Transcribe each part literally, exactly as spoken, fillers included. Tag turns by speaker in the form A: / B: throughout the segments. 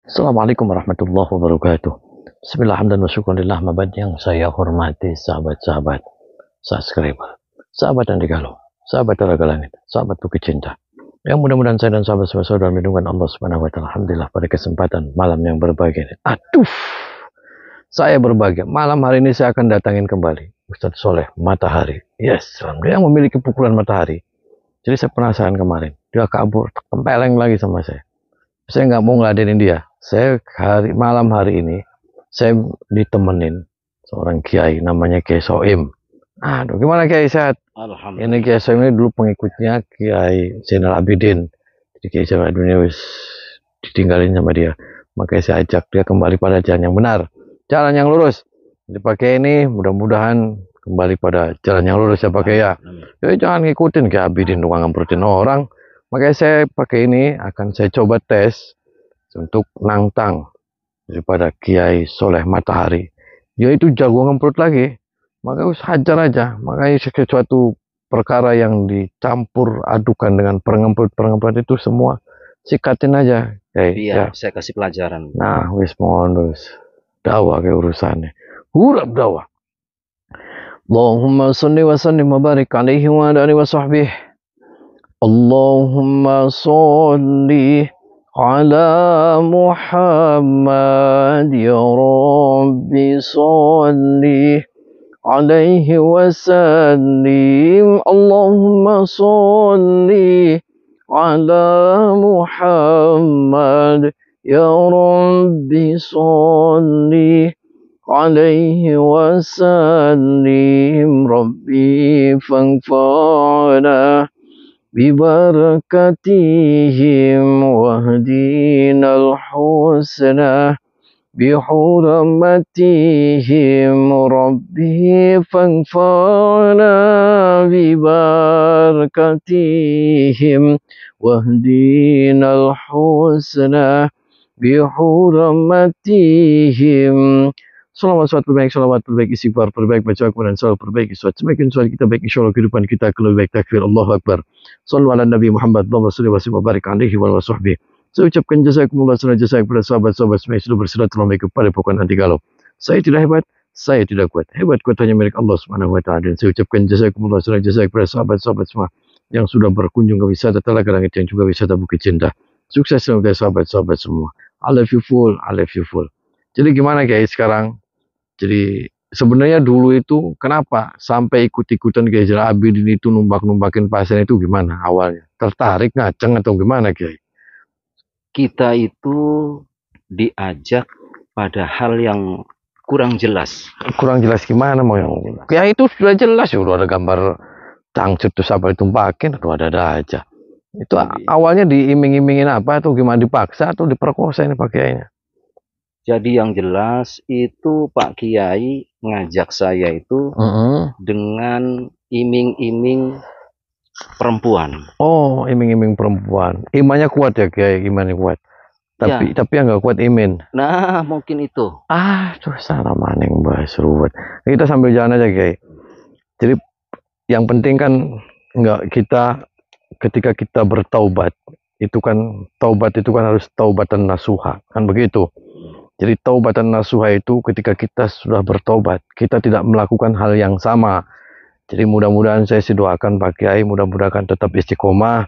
A: Assalamualaikum warahmatullahi wabarakatuh. Bismillah hamdan wa syukurillah mabad yang saya hormati sahabat-sahabat subscriber, sahabat Andi Galuh, sahabat Raga Langit, sahabat Bukit Cinta. Yang mudah-mudahan saya dan sahabat-sahabat dalam lindungan Allah Subhanahu wa taala. Alhamdulillah pada kesempatan malam yang berbahagia ini. Aduh. Saya berbahagia. Malam hari ini saya akan datangin kembali Ustadz Soleh Matahari. Yes, dia memiliki pukulan matahari. Jadi saya penasaran kemarin. Dia kabur, tempeleng lagi sama saya. Saya nggak mau ngeladenin dia. Saya hari malam hari ini saya ditemenin seorang kiai namanya Kiai Soim. Aduh, gimana Kiai, sehat? Alhamdulillah. Ini Kiai Soim ini dulu pengikutnya Kiai Zainal Abidin. Jadi Kiai Zainal Abidin ini wis ditinggalin sama dia. Makanya saya ajak dia kembali pada jalan yang benar, jalan yang lurus. Dipakai ini mudah-mudahan kembali pada jalan yang lurus ya pakai ya. Jadi jangan ngikutin Kiai Abidin tukang ngamprotin orang. Makanya saya pakai ini akan saya coba tes untuk nantang daripada Kiai Soleh Matahari. Dia itu jago ngemprut lagi. Maka harus hajar aja. Makanya sesuatu perkara yang dicampur adukan dengan pengemprut-pengemprut itu semua sikatin aja. Kayak,
B: iya,
A: ya.
B: Saya kasih pelajaran.
A: Nah, wis mohon wis. Dakwah kayak urusannya. Hurap dakwah. Allahumma salli wa sallim wa barik alaihi wa ala alihi wa sahbihi. Allahumma salli على محمد يا رب صل عليه وسلم اللهم صل على محمد يا رب صل عليه وسلم ربي فانفعنا ببركتهم واهدنا الحسنى بحرمتهم ربي فانفعنا ببركتهم واهدنا الحسنى بحرمتهم. Salawat salawat terbaik, salawat terbaik, istighfar terbaik, baca Al-Quran salawat terbaik, iswat. Semakin sholat kita baik, insya Allah kehidupan kita akan lebih baik. Takbir, Allahu Akbar. Sallu ala Nabi Muhammad, Allahumma salli wa sallim wa barik alaihi wa sahbihi. Saya ucapkan jazakumullah khairan jazaa kepada sahabat-sahabat semua yang sudah bersilaturahmi kepada pokok Andi Galuh. Saya tidak hebat, saya tidak kuat. Hebat kuat hanya milik Allah Subhanahu wa taala. Dan saya ucapkan jazakumullah khairan jazaa kepada sahabat-sahabat semua yang sudah berkunjung ke wisata Telaga Langit dan juga wisata Bukit Cinta. Sukses selalu dari sahabat-sahabat semua. I love you full, I love you full. Jadi gimana guys sekarang? Jadi sebenarnya dulu itu kenapa sampai ikut-ikutan Kiai Zainal Abidin itu numbak-numbakin pasien itu gimana awalnya? Tertarik ngaceng atau gimana Kiai?
B: Kita itu diajak pada hal yang kurang jelas.
A: Kurang jelas gimana mau yang? Kiai itu sudah jelas ya, udah ada gambar cangcut tuh siapa ditumpakin, aduh ada-ada aja. Itu Jadi, awalnya diiming-imingin apa atau gimana, dipaksa atau diperkosa ini Pak Kiainya?
B: Jadi yang jelas itu Pak Kiai ngajak saya itu uh -huh. dengan iming-iming perempuan.
A: Oh, iming-iming perempuan. Imannya kuat ya Kiai, imannya kuat. Tapi ya. Tapi yang nggak kuat imin.
B: Nah, mungkin itu.
A: Ah, tuh salah maning bahas ruwet. Kita sambil jalan aja Kiai. Jadi yang penting kan nggak kita ketika kita bertaubat itu kan taubat itu kan harus taubatan nasuha kan begitu. Jadi taubatan nasuha itu ketika kita sudah bertobat, kita tidak melakukan hal yang sama. Jadi mudah-mudahan saya sih doakan Pak Kiai, mudah-mudahan tetap istiqomah.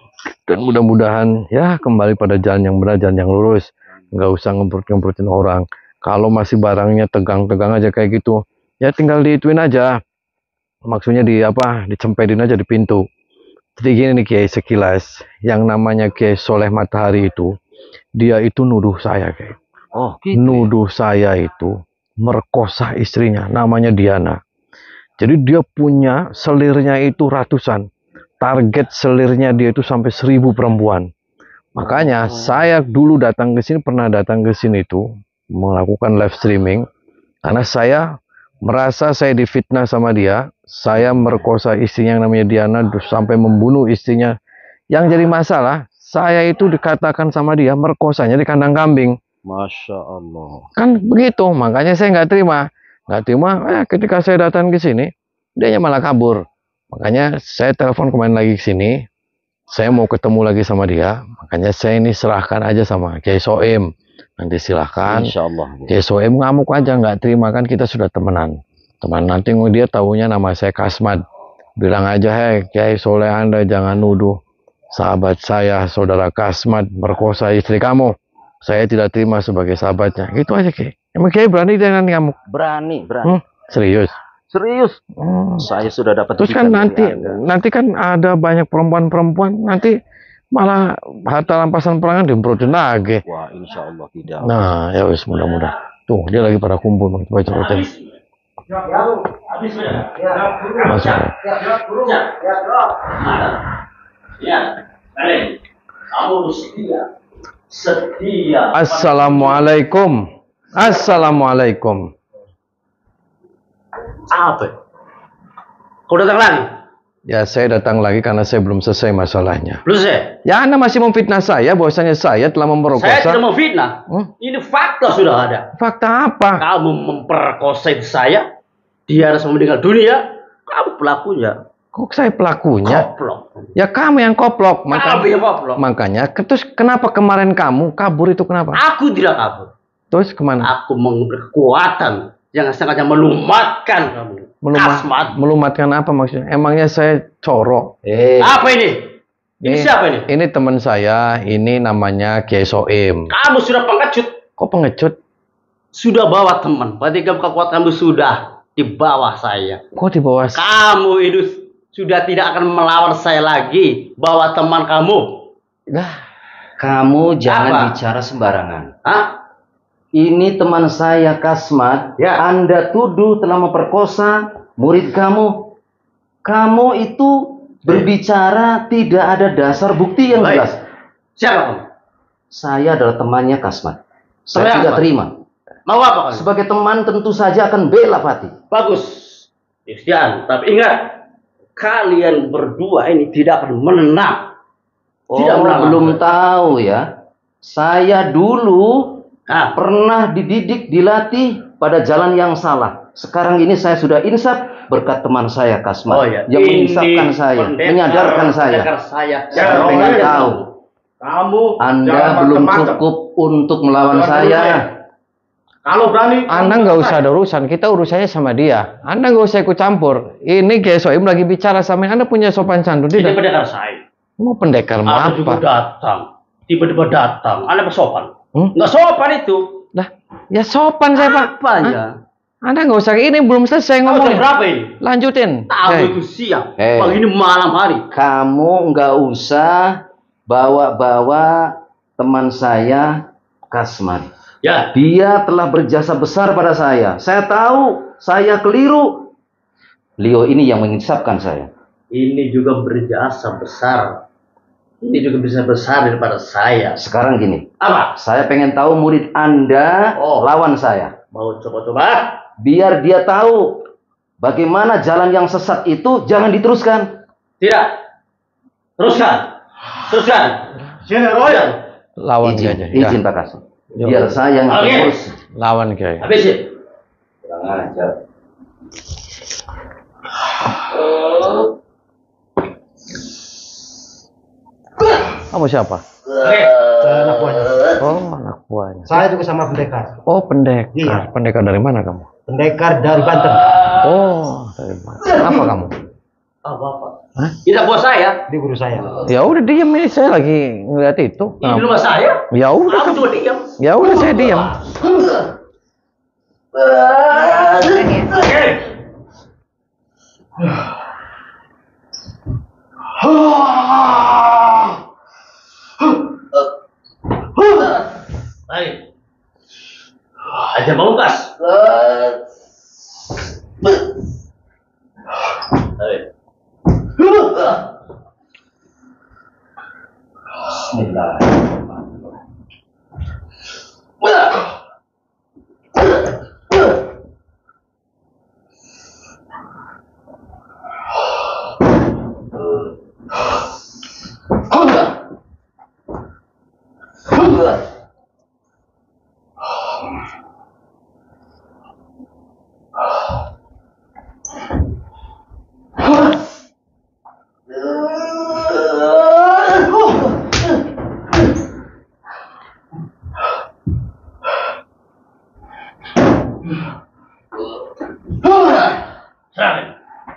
A: Dan mudah-mudahan ya kembali pada jalan yang benar, jalan yang lurus. Nggak usah ngemprut-ngemprotin orang. Kalau masih barangnya tegang-tegang aja kayak gitu, ya tinggal diituin aja. Maksudnya di apa, dicempedin aja di pintu. Jadi gini nih Kiai sekilas, yang namanya Kiai Soleh Matahari itu, dia itu nuduh saya Kiai.
B: Oh, gitu.
A: Nuduh saya itu merkosa istrinya, namanya Diana. Jadi dia punya selirnya itu ratusan. Target selirnya dia itu sampai seribu perempuan. Makanya oh. saya dulu datang ke sini, pernah datang ke sini itu melakukan live streaming karena saya merasa saya difitnah sama dia. Saya merkosa istrinya yang namanya Diana sampai membunuh istrinya. Yang jadi masalah, saya itu dikatakan sama dia merkosanya di kandang kambing.
B: Masya Allah.
A: Kan begitu, makanya saya nggak terima. Nggak terima, eh, ketika saya datang ke sini, dia malah kabur. Makanya saya telepon kemarin lagi ke sini, saya mau ketemu lagi sama dia. Makanya saya ini serahkan aja sama Kiai Soim. Nanti silahkan.
B: Insya Allah.
A: Kiai Soim ngamuk aja, nggak terima, kan kita sudah temenan. Teman nanti dia tahunya nama saya Kasmat. Bilang aja, hei Kiai Soleh, Anda jangan nuduh sahabat saya, saudara Kasmat, merkosa istri kamu. Saya tidak terima sebagai sahabatnya. Gitu aja Kiai. Emang Kiai berani dengan ngamuk?
B: Berani, berani.
A: Hmm, serius?
B: Serius.
A: Hmm.
B: Saya sudah dapat.
A: Terus kan nanti, nanti kan ada banyak perempuan-perempuan, nanti malah harta rampasan perangan diemprotin lagi.
B: Wah, insya Allah tidak.
A: Nah, ya wis, mudah-mudahan. Tuh, dia lagi pada kumpul, coba cepetin. Masuk. Assalamualaikum. Assalamualaikum.
C: Apa? Kau datang lagi?
A: Ya, saya datang lagi karena saya belum selesai masalahnya.
C: Belum selesai?
A: Ya, Anda masih memfitnah saya bahwasanya saya telah memperkosa.
C: Saya tidak mau fitnah.
A: Hmm?
C: Ini fakta sudah ada.
A: Fakta apa?
C: Kamu memperkosa saya, dia harus meninggal dunia. Kamu pelakunya.
A: Kok saya pelakunya?
C: Koplok.
A: Ya kamu yang koplok.
C: Kamu yang koplok.
A: Makanya, terus kenapa kemarin kamu kabur itu kenapa?
C: Aku tidak kabur.
A: Terus kemana?
C: Aku memberi kekuatan yang sangatnya melumatkan kamu.
A: Melumat,
C: Kasmat.
A: melumatkan apa maksudnya? Emangnya saya corok?
B: Eh,
C: Apa ini? Ini,
A: Ini-
C: siapa ini?
A: Ini teman saya, ini namanya Kiai Soim.
C: Kamu sudah pengecut.
A: Kok pengecut?
C: Sudah bawa teman. Berarti kamu kekuatan kamu sudah di bawah saya.
A: Kok di bawah?
C: Kamu itu sudah tidak akan melawan saya lagi. Bawa teman kamu.
A: Dah,
B: kamu jangan
C: Apa?
B: bicara sembarangan.
C: Hah?
B: Ini teman saya Kasmat.
C: Ya.
B: Anda tuduh telah memperkosa murid kamu. Kamu itu berbicara tidak ada dasar bukti yang
C: Baik.
B: jelas.
C: Siapa kamu?
B: Saya adalah temannya Kasmat. Saya
C: Teman
B: tidak
C: apa?
B: terima.
C: Mau apa kamu?
B: Sebagai teman tentu saja akan bela Fatih.
C: Bagus. Christian. Tapi ingat. Kalian berdua ini tidak akan menang.
B: Oh,
C: Tidak melawan.
B: belum tahu ya. Saya dulu
C: Ah,
B: pernah dididik, dilatih pada jalan yang salah. Sekarang ini saya sudah insaf berkat teman saya Kasmat
C: oh ya.
B: yang
C: Ini
B: menginsafkan saya,
C: pendekar-
B: menyadarkan saya.
C: pendekar saya.
B: Saya pengen tahu.
D: Kamu
B: Anda
D: jangan
B: belum
D: macam-macam.
B: cukup untuk melawan
D: Jangan
B: saya.
D: dulu, Kalau berani,
A: Anda nggak usah ada urusan. Kita urusannya sama dia. Anda nggak usah ikut campur. Ini Kiai Soim lagi bicara sama Anda, punya sopan santun
C: Ini
A: tidak?
C: pendekar saya.
A: Mau pendekar mau
C: Aku juga
A: apa?
C: datang. Tiba-tiba datang. Anda bersopan.
A: Hmm?
C: Nggak sopan itu.
A: Lah, ya sopan saya Pak.
C: Apa
A: Hah?
C: ya?
A: Anda nggak usah, ini belum selesai
C: Kamu jam
A: ngomongnya.
C: berapa ini?
A: Lanjutin.
C: Tahu
A: Hei.
C: itu siang.
B: Eh.
C: Pagi ini malam hari.
B: Kamu nggak usah bawa-bawa teman saya Kasmat.
C: Ya.
B: Dia telah berjasa besar pada saya. Saya tahu saya keliru. Beliau ini yang menginsafkan saya.
C: Ini juga berjasa besar. Ini juga bisa besar daripada saya.
B: Sekarang gini,
C: Apa?
B: saya pengen tahu murid Anda
C: Oh.
B: lawan saya.
C: Mau coba-coba?
B: Biar dia tahu bagaimana jalan yang sesat itu jangan diteruskan.
C: Tidak. Teruskan. Teruskan.
D: Sini Royal.
A: Lawan
B: Izin,
A: Kiai aja. Ya,
B: izin Pak Kasem. Biar saya yang akan
C: Oke.
B: urus.
A: lawan Kiai.
C: Habisin.
B: Kurang ajar.
A: Kamu siapa?
C: Oke.
D: Saya anak buahnya.
A: Oh, anak buahnya.
D: Saya juga sama pendekar.
A: Oh, pendekar.
D: Iya.
A: Pendekar dari mana kamu?
D: Pendekar dari Banten.
A: Oh, dari mana? Apa kamu?
C: Apa-apa.
A: Hah?
C: Tidak buat saya.
D: Di guru saya.
A: Ya udah diam, ini saya lagi ngeliat itu.
C: Ini
A: Kenapa?
C: rumah saya.
A: Ya udah,
C: Kamu cuma diam.
A: ya udah saya diam.
C: Oke. Baik. Aja Pamungkas. Baik. Serangin.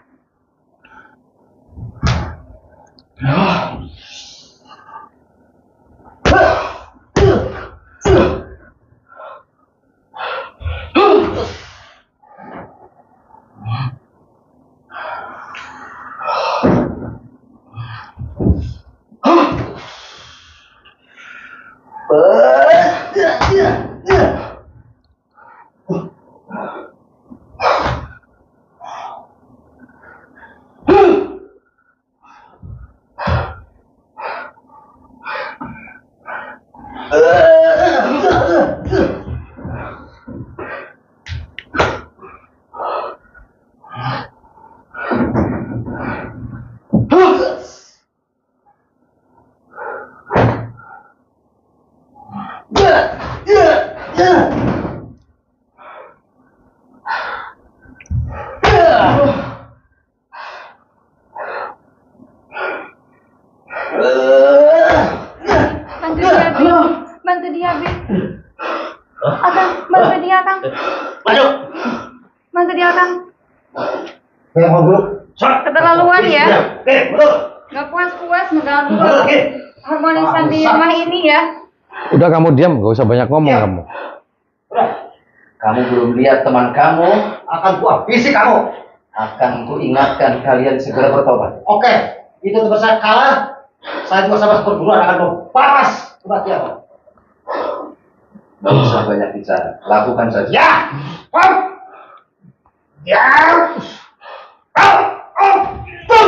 E: Bantu dia, Bi. Bantu dia, Bi. Akang, bantu dia, Kang.
C: Maju.
E: Bantu dia, Kang.
D: Oke, mau dulu.
E: Keterlaluan ya.
D: Oke, betul.
E: Gak puas-puas mengganggu
D: Oke.
E: harmonisan di rumah ini ya.
A: Udah kamu diam, gak usah banyak ngomong kamu.
B: Kamu belum lihat teman kamu,
D: Akan ku habisi kamu.
B: akan ku ingatkan kalian segera bertobat.
D: Oke, itu tempat saya kalah. Saya juga sama perguruan akan membalas kematian.
B: Gak usah banyak bicara, lakukan saja.
D: Ya. Hop. Ya. Hop. Hop. Tuh.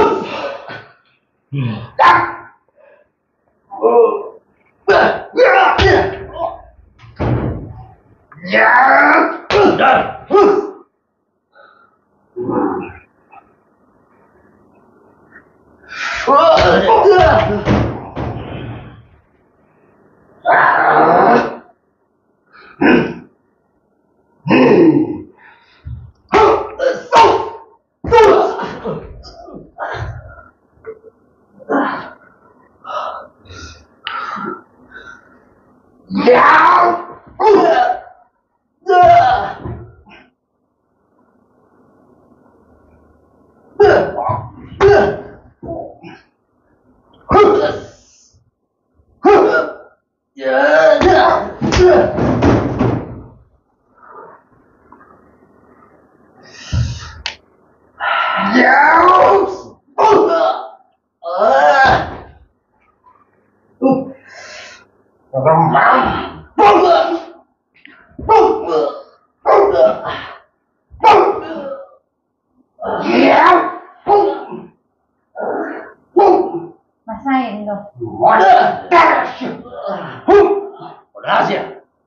D: Ya. Oh. Ya. Ya. Ya.
C: Dan.
E: Rasain tuh.
C: Udah sih.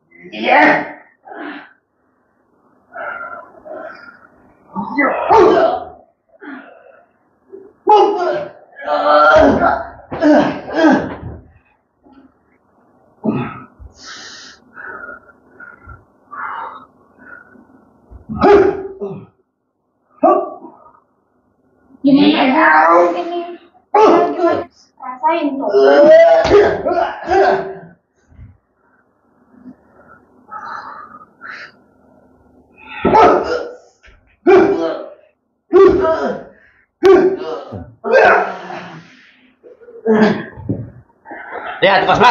E: Gimana ini? Rasain tuh.
C: Lihat kosmat.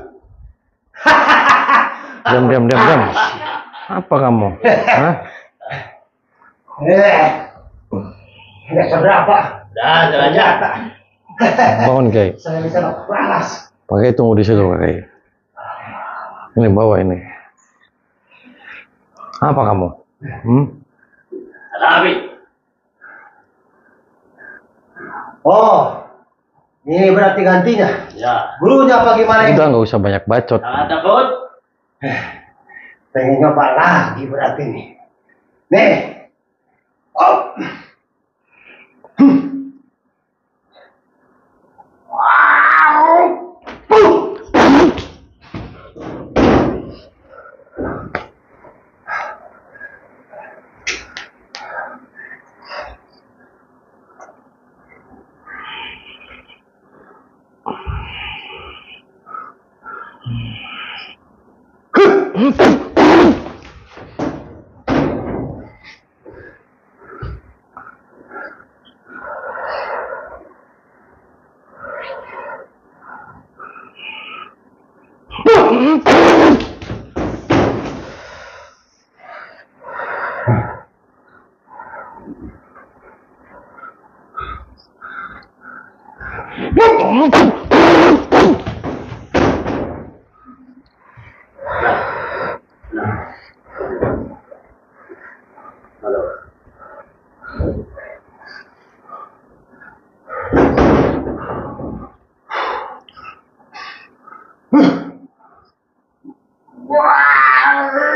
A: Diam, diam, diam, diam. Apa kamu? Hah?
D: Eh. Tidak seberapa.
C: Dah, jalan aja.
A: Bangun, Kiai.
D: Saya bisa balas.
A: Pakai tunggu di situ, Kiai. Ini bawa ini. Apa kamu? Hmm?
C: Ada api.
D: Oh, ini berarti gantinya.
C: Ya.
D: Gurunya apa gimana ini?
A: Udah nggak usah banyak bacot.
C: Jangan takut.
D: Pengen nyoba lagi berarti nih. Nih. Oh. Wow.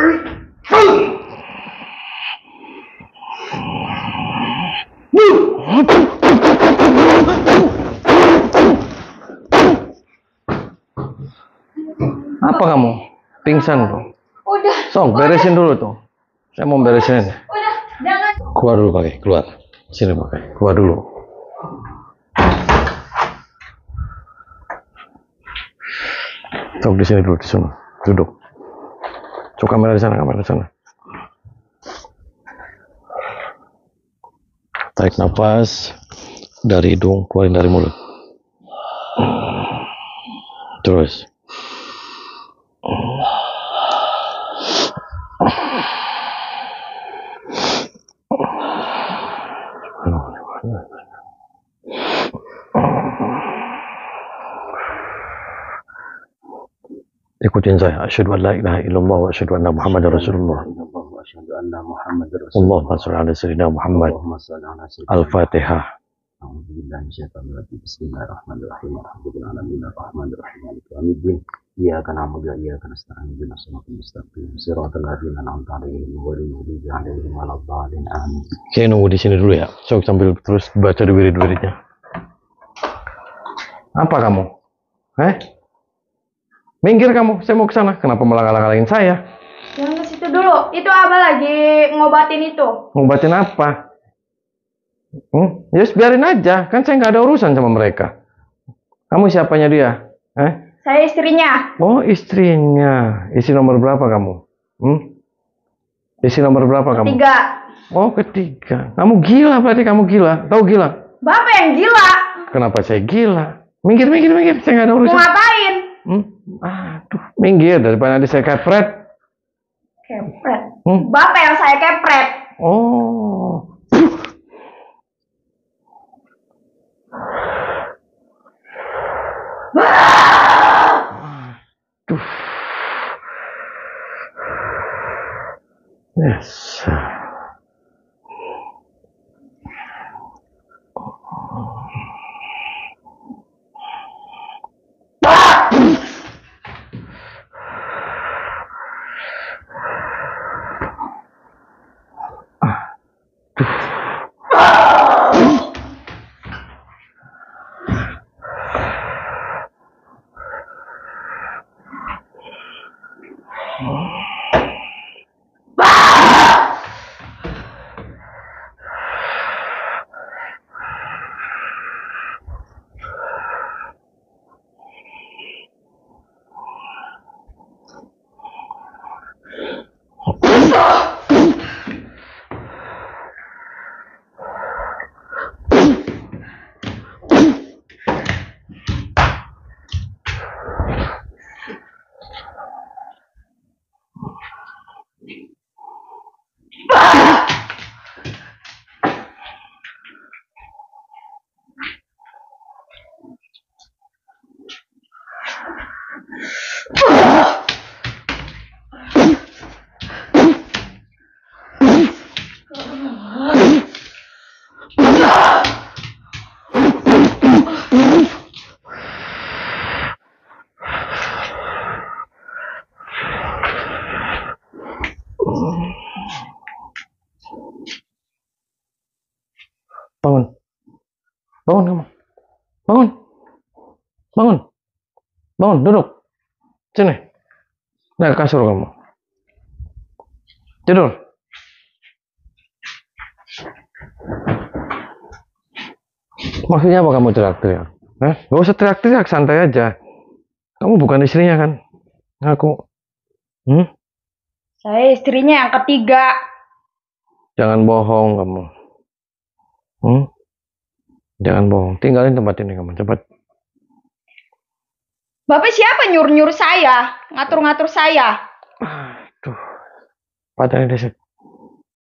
A: Apa kamu? Pingsan tuh.
E: Udah.
A: Sok, beresin dulu tuh. Saya mau beresin.
E: Udah, jangan.
A: Keluar dulu pakai, keluar. Sini pakai, keluar dulu. Sok di sini dulu, di sana. Duduk. Sok kamera di sana, kamera di sana. Tarik nafas dari hidung, keluarin dari mulut. Terus. Ikutin saya. Asyhadu an la ilaha illallah wa asyhadu anna Muhammadar Rasulullah. Allahumma shalli ala sayyidina Muhammad. Al-Fatihah.
B: Bismillahirrahmanirrahim. Alhamdulillahirabbil alamin arrahmanir rahim maliki yaumiddin. Iyyaka na'budu wa iyyaka nasta'in ihdinas siratal mustaqim siratal ladzina an'amta 'alaihim ghairil maghdubi 'alaihim waladdallin. Amin.
A: Saya nunggu di sini dulu ya. Sok sambil terus baca di wirid-wiridnya. Apa kamu? Eh? Minggir kamu, saya mau ke sana. Kenapa malah ngalah-ngalahin saya?
E: Jangan ke situ dulu. Itu Abah lagi ngobatin itu.
A: Ngobatin apa? Hmm? Ya biarin aja. Kan saya nggak ada urusan sama mereka. Kamu siapanya dia? Eh?
E: Saya istrinya.
A: Oh, istrinya. Istri nomor berapa kamu? Hmm? Istri nomor berapa kamu?
E: Tiga.
A: Oh, ketiga. Kamu gila berarti, kamu gila. Tahu gila?
E: Bapak yang gila.
A: Kenapa saya gila? Minggir, minggir, minggir. Saya nggak ada
E: Mau
A: urusan.
E: ngapain?
A: Hmm? Aduh, minggir daripada nanti saya kepret.
E: Kepret.
A: Hmm?
E: Bapak yang saya kepret.
A: Oh. Aduh. Yes. Bangun. Bangun kamu. Bangun. Bangun. Bangun, duduk. Sini. Nah, kasur kamu. Tidur. Maksudnya apa kamu teriak-teriak? Eh, gak usah teriak-teriak, santai aja. Kamu bukan istrinya kan? Aku. Hmm?
E: Saya istrinya yang ketiga.
A: Jangan bohong kamu. Hmm? Jangan bohong. Tinggalin tempat ini kamu, cepat.
E: Bapak siapa nyuruh-nyuruh saya? Ngatur-ngatur saya?
A: Aduh. Patahin deh.